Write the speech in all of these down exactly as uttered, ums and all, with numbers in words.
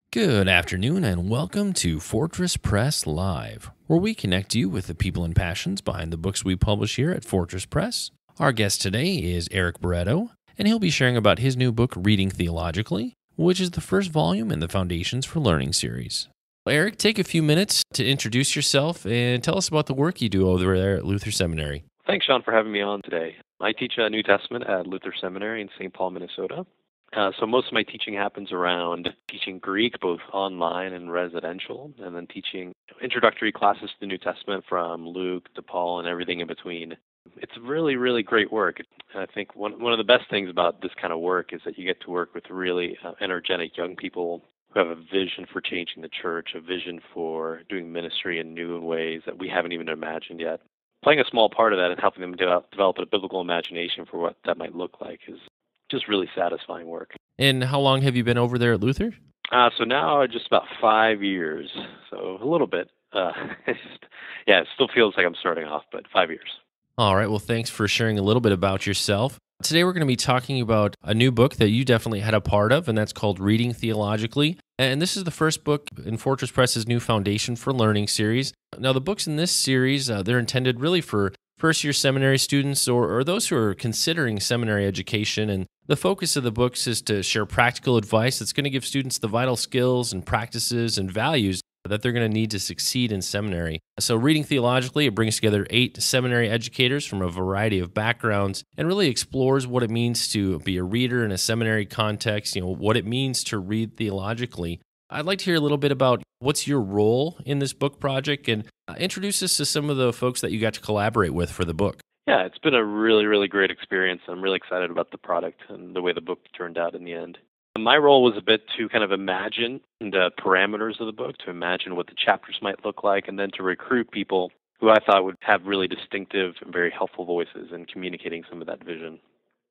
Good afternoon and welcome to Fortress Press Live, where we connect you with the people and passions behind the books we publish here at Fortress Press. Our guest today is Eric Barreto, and he'll be sharing about his new book, Reading Theologically, which is the first volume in the Foundations for Learning series. Eric, take a few minutes to introduce yourself and tell us about the work you do over there at Luther Seminary. Thanks, Sean, for having me on today. I teach a New Testament at Luther Seminary in Saint Paul, Minnesota. Uh, so most of my teaching happens around teaching Greek, both online and residential, and then teaching introductory classes to the New Testament from Luke to Paul and everything in between. It's really, really great work. I think one one of the best things about this kind of work is that you get to work with really uh, energetic young people who have a vision for changing the church, a vision for doing ministry in new ways that we haven't even imagined yet. Playing a small part of that and helping them develop, develop a biblical imagination for what that might look like is just really satisfying work. And how long have you been over there at Luther? Uh, so now just about five years, so a little bit. Uh, yeah, it still feels like I'm starting off, but five years. All right, well, thanks for sharing a little bit about yourself. Today we're going to be talking about a new book that you definitely had a part of, and that's called Reading Theologically. And this is the first book in Fortress Press's new Foundation for Learning series. Now, the books in this series, uh, they're intended really for first-year seminary students or, or those who are considering seminary education. And the focus of the books is to share practical advice that's going to give students the vital skills and practices and values that they're going to need to succeed in seminary. So Reading Theologically, it brings together eight seminary educators from a variety of backgrounds and really explores what it means to be a reader in a seminary context, you know, what it means to read theologically. I'd like to hear a little bit about what's your role in this book project and uh, introduce us to some of the folks that you got to collaborate with for the book. Yeah, it's been a really, really great experience. I'm really excited about the product and the way the book turned out in the end. My role was a bit to kind of imagine the parameters of the book, to imagine what the chapters might look like, and then to recruit people who I thought would have really distinctive and very helpful voices in communicating some of that vision.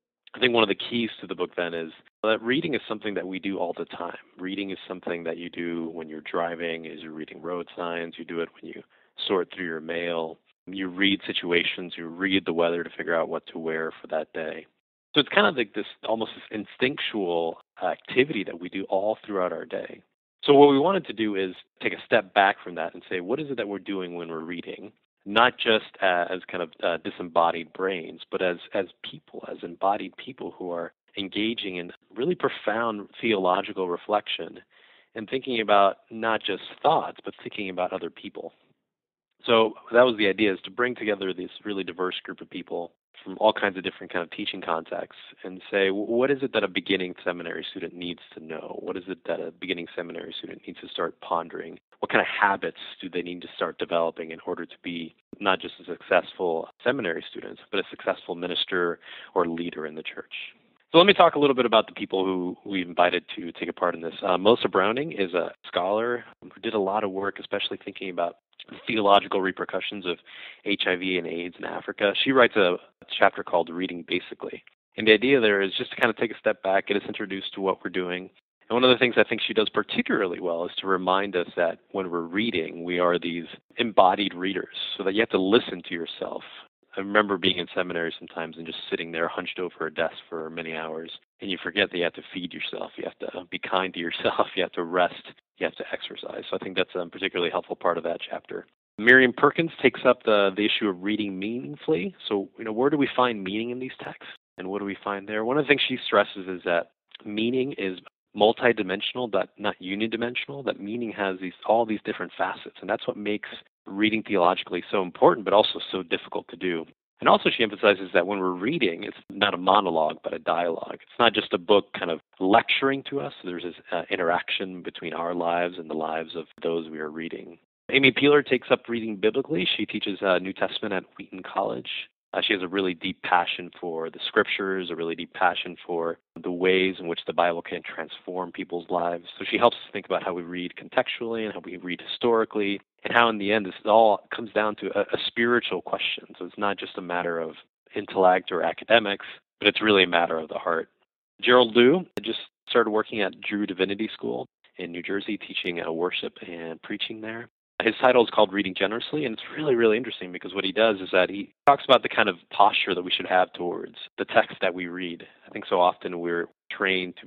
I think one of the keys to the book then is that reading is something that we do all the time. Reading is something that you do when you're driving, as you're reading road signs, you do it when you sort through your mail, you read situations, you read the weather to figure out what to wear for that day. So it's kind of like this almost this instinctual activity that we do all throughout our day. So what we wanted to do is take a step back from that and say, what is it that we're doing when we're reading? Not just as kind of uh, disembodied brains, but as, as people, as embodied people who are engaging in really profound theological reflection and thinking about not just thoughts, but thinking about other people. So that was the idea, is to bring together this really diverse group of people from all kinds of different kind of teaching contexts and say, what is it that a beginning seminary student needs to know? What is it that a beginning seminary student needs to start pondering? What kind of habits do they need to start developing in order to be not just a successful seminary student, but a successful minister or leader in the church? So let me talk a little bit about the people who we invited to take a part in this. Uh, Melissa Browning is a scholar who did a lot of work, especially thinking about theological repercussions of H I V and AIDS in Africa. She writes a chapter called Reading Basically. And the idea there is just to kind of take a step back, get us introduced to what we're doing. And one of the things I think she does particularly well is to remind us that when we're reading, we are these embodied readers, so that you have to listen to yourself. I remember being in seminary sometimes and just sitting there hunched over a desk for many hours, and you forget that you have to feed yourself, you have to be kind to yourself, you have to rest, you have to exercise. So I think that's a particularly helpful part of that chapter. Miriam Perkins takes up the, the issue of reading meaningfully. So, you know, where do we find meaning in these texts, and what do we find there? One of the things she stresses is that meaning is multidimensional, but not unidimensional, that meaning has these all these different facets, and that's what makes reading theologically so important, but also so difficult to do. And also she emphasizes that when we're reading, it's not a monologue, but a dialogue. It's not just a book kind of lecturing to us. There's this uh, interaction between our lives and the lives of those we are reading. Amy Peeler takes up reading biblically. She teaches uh, New Testament at Wheaton College. Uh, she has a really deep passion for the scriptures, a really deep passion for the ways in which the Bible can transform people's lives. So she helps us think about how we read contextually and how we read historically, and how in the end this all comes down to a, a spiritual question. So it's not just a matter of intellect or academics, but it's really a matter of the heart. Gerald Liu just started working at Drew Divinity School in New Jersey, teaching uh, worship and preaching there. His title is called Reading Generously, and it's really, really interesting because what he does is that he talks about the kind of posture that we should have towards the text that we read. I think so often we're trained to be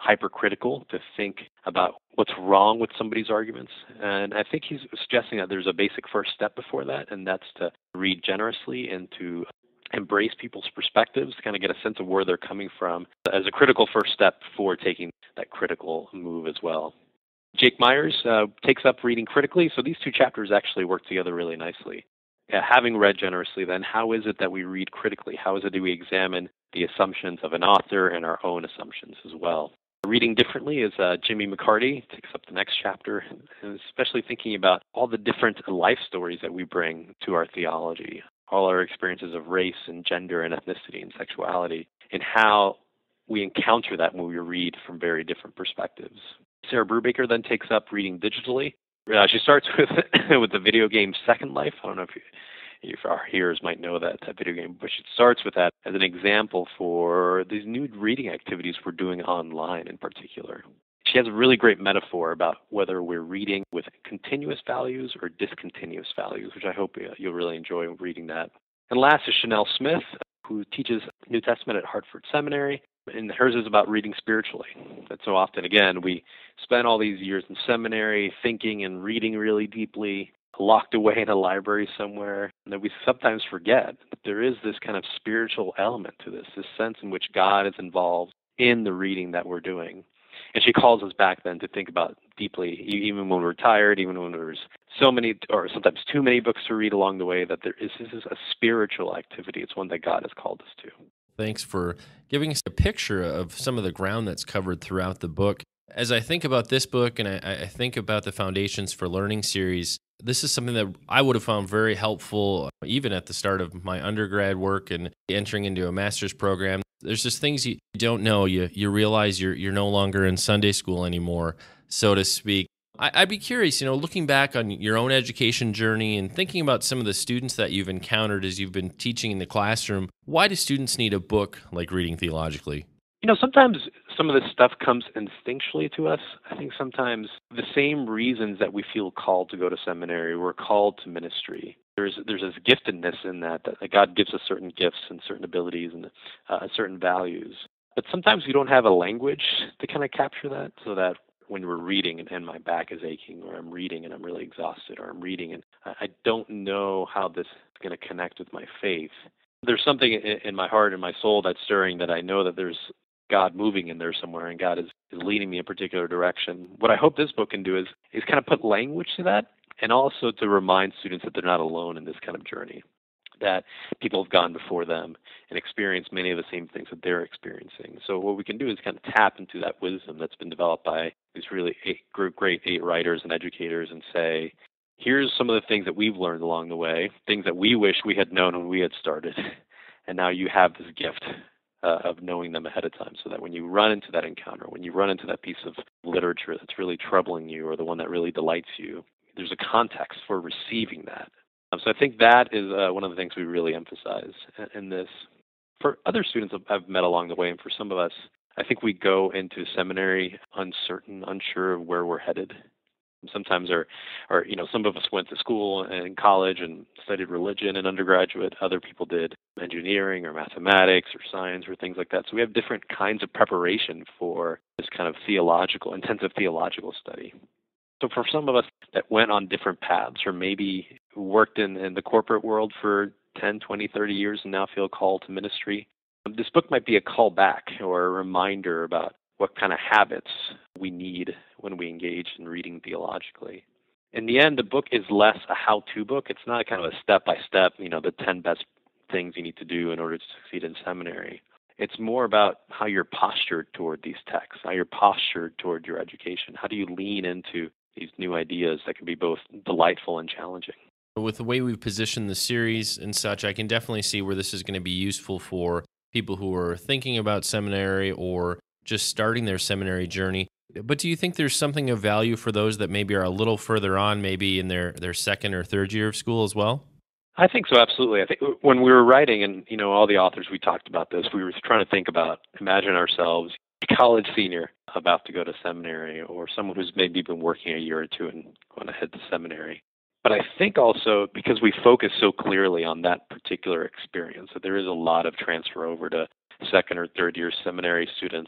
hypercritical, to think about what's wrong with somebody's arguments. And I think he's suggesting that there's a basic first step before that, and that's to read generously and to embrace people's perspectives, kind of get a sense of where they're coming from as a critical first step before taking that critical move as well. Jake Myers uh, takes up reading critically, so these two chapters actually work together really nicely. Uh, having read generously, then how is it that we read critically? How is it that we examine the assumptions of an author and our own assumptions as well? Reading differently is uh, Jimmy McCarty takes up the next chapter, and especially thinking about all the different life stories that we bring to our theology, all our experiences of race and gender and ethnicity and sexuality, and how we encounter that when we read from very different perspectives. Sarah Brubaker then takes up reading digitally. Uh, she starts with with the video game Second Life. I don't know if you, if our hearers might know that, that video game, but she starts with that as an example for these new reading activities we're doing online in particular. She has a really great metaphor about whether we're reading with continuous values or discontinuous values, which I hope you'll really enjoy reading that. And last is Chanel Smith, who teaches New Testament at Hartford Seminary, and hers is about reading spiritually. That so often, again, we spend all these years in seminary thinking and reading really deeply, locked away in a library somewhere, and that we sometimes forget that there is this kind of spiritual element to this, this sense in which God is involved in the reading that we're doing. And she calls us back then to think about deeply, even when we're tired, even when there's so many, or sometimes too many books to read along the way, that there is, this is a spiritual activity. It's one that God has called us to. Thanks for giving us a picture of some of the ground that's covered throughout the book. As I think about this book and I, I think about the Foundations for Learning series, this is something that I would have found very helpful even at the start of my undergrad work and entering into a master's program. There's just things you don't know. You you realize you're you're no longer in Sunday school anymore, so to speak. I, I'd be curious, you know, looking back on your own education journey and thinking about some of the students that you've encountered as you've been teaching in the classroom, why do students need a book like Reading Theologically? You know, sometimes some of this stuff comes instinctually to us. I think sometimes the same reasons that we feel called to go to seminary, we're called to ministry. There's there's this giftedness in that, that God gives us certain gifts and certain abilities and uh, certain values. But sometimes we don't have a language to kind of capture that, so that when we're reading and, and my back is aching, or I'm reading and I'm really exhausted, or I'm reading and I don't know how this is going to connect with my faith. There's something in, in my heart and my soul that's stirring, that I know that there's God moving in there somewhere, and God is, is leading me in a particular direction. What I hope this book can do is is kind of put language to that, and also to remind students that they're not alone in this kind of journey, that people have gone before them and experienced many of the same things that they're experiencing. So what we can do is kind of tap into that wisdom that's been developed by these really eight, great eight writers and educators, and say, here's some of the things that we've learned along the way, things that we wish we had known when we had started, and now you have this gift Uh, of knowing them ahead of time, so that when you run into that encounter, when you run into that piece of literature that's really troubling you, or the one that really delights you, there's a context for receiving that. Um, so I think that is uh, one of the things we really emphasize in, in this. For other students I've met along the way, and for some of us, I think we go into seminary uncertain, unsure of where we're headed. Sometimes, or, or you know, some of us went to school and college and studied religion in undergraduate. Other people did engineering or mathematics or science or things like that. So we have different kinds of preparation for this kind of theological, intensive theological study. So for some of us that went on different paths, or maybe worked in, in the corporate world for ten, twenty, thirty years and now feel called to ministry, this book might be a call back or a reminder about what kind of habits we need when we engage in reading theologically. In the end, the book is less a how-to book. It's not kind of a step-by-step, you know, the ten best things you need to do in order to succeed in seminary. It's more about how you're postured toward these texts, how you're postured toward your education. How do you lean into these new ideas that can be both delightful and challenging? With the way we've positioned the series and such, I can definitely see where this is going to be useful for people who are thinking about seminary or just starting their seminary journey. But do you think there's something of value for those that maybe are a little further on, maybe in their, their second or third year of school as well? I think so, absolutely. I think when we were writing, and you know, all the authors we talked about this, we were trying to think about, imagine ourselves a college senior about to go to seminary, or someone who's maybe been working a year or two and going to head to seminary. But I think also because we focus so clearly on that particular experience, that there is a lot of transfer over to second or third year seminary students.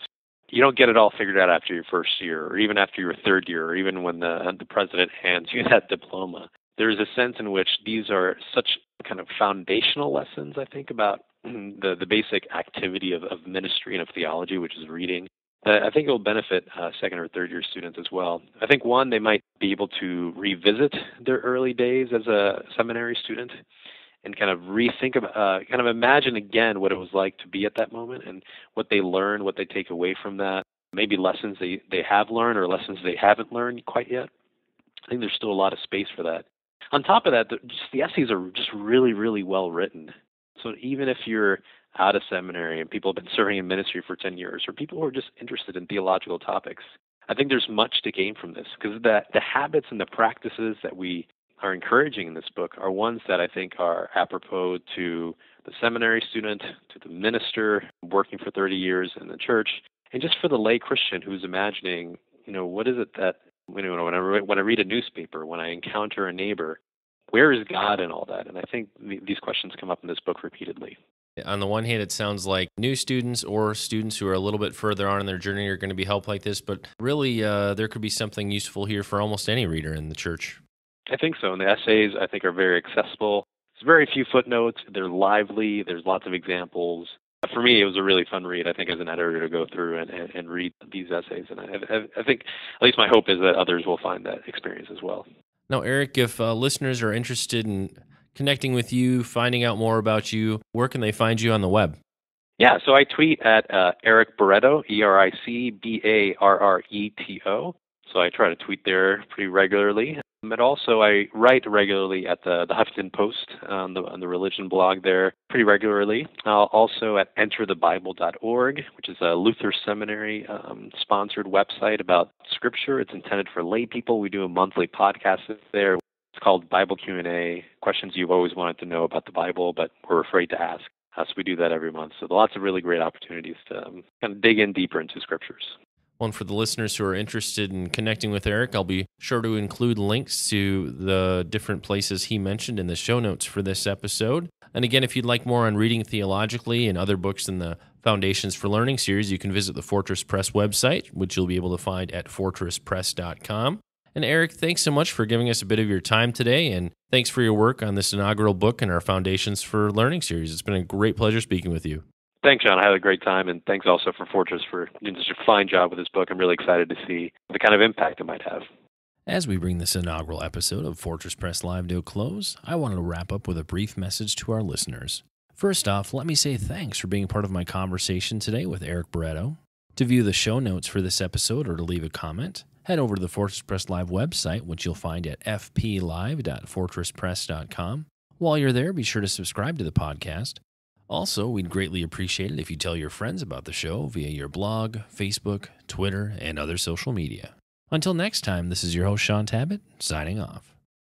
You don't get it all figured out after your first year, or even after your third year, or even when the, the president hands you that diploma. There's a sense in which these are such kind of foundational lessons, I think, about the, the basic activity of, of ministry and of theology, which is reading. Uh, I think it will benefit uh, second or third year students as well. I think, one, they might be able to revisit their early days as a seminary student and kind of rethink, about, uh, kind of imagine again what it was like to be at that moment and what they learned, what they take away from that, maybe lessons they, they have learned or lessons they haven't learned quite yet. I think there's still a lot of space for that. On top of that, the, just the essays are just really, really well written. So even if you're out of seminary and people have been serving in ministry for ten years, or people who are just interested in theological topics, I think there's much to gain from this, because the, the habits and the practices that we are encouraging in this book are ones that I think are apropos to the seminary student, to the minister working for thirty years in the church, and just for the lay Christian who's imagining, you know, what is it that, you know, when I read, when I read a newspaper, when I encounter a neighbor, where is God in all that? And I think th- these questions come up in this book repeatedly. On the one hand, it sounds like new students or students who are a little bit further on in their journey are going to be helped like this, but really uh, there could be something useful here for almost any reader in the church. I think so. And the essays, I think, are very accessible. There's very few footnotes. They're lively. There's lots of examples. For me, it was a really fun read, I think, as an editor to go through and, and, and read these essays. And I, I, I think, at least my hope is that others will find that experience as well. Now, Eric, if uh, listeners are interested in connecting with you, finding out more about you, where can they find you on the web? Yeah, so I tweet at uh, Eric Barreto, E R I C B A R R E T O. So I try to tweet there pretty regularly. But also I write regularly at the, the Huffington Post, on the, on the religion blog there, pretty regularly. Uh, also at enter the bible dot org, which is a Luther Seminary um, sponsored website about Scripture. It's intended for lay people. We do a monthly podcast there. It's called Bible Q and A, questions you've always wanted to know about the Bible, but were afraid to ask. Uh, so we do that every month. So lots of really great opportunities to um, kind of dig in deeper into Scriptures. Well, and for the listeners who are interested in connecting with Eric, I'll be sure to include links to the different places he mentioned in the show notes for this episode. And again, if you'd like more on reading theologically and other books in the Foundations for Learning series, you can visit the Fortress Press website, which you'll be able to find at fortress press dot com. And Eric, thanks so much for giving us a bit of your time today, and thanks for your work on this inaugural book in our Foundations for Learning series. It's been a great pleasure speaking with you. Thanks, John. I had a great time, and thanks also for Fortress for doing such a fine job with this book. I'm really excited to see the kind of impact it might have. As we bring this inaugural episode of Fortress Press Live to a close, I wanted to wrap up with a brief message to our listeners. First off, let me say thanks for being part of my conversation today with Eric Barreto. To view the show notes for this episode or to leave a comment, head over to the Fortress Press Live website, which you'll find at f p live dot fortress press dot com. While you're there, be sure to subscribe to the podcast. Also, we'd greatly appreciate it if you tell your friends about the show via your blog, Facebook, Twitter, and other social media. Until next time, this is your host, Sean Tabbitt, signing off.